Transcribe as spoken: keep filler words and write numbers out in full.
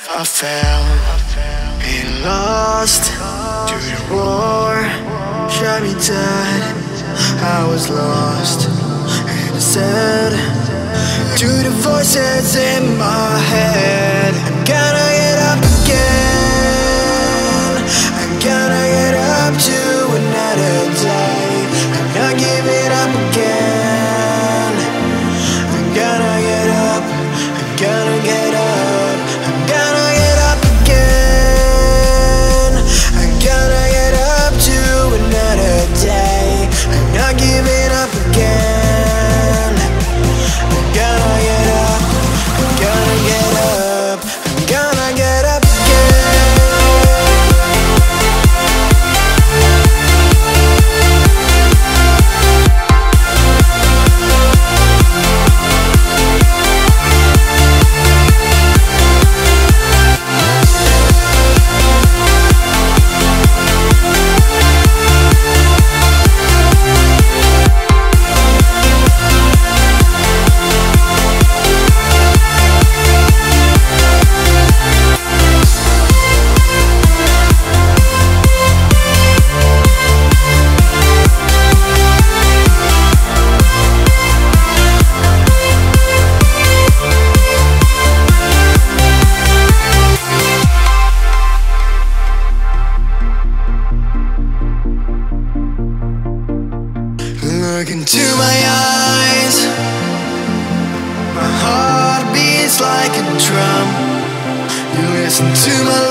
I fell and lost to the roar, shot me dead. I was lost and I said to the voices in my head, I gotta get up again, I gotta get up to another day. I'm not giving up again. I gotta get up, I gotta get up. Giving up again. I gotta get up, I gotta get up, I gotta get up Look into my eyes, my heart beats like a drum. You listen to my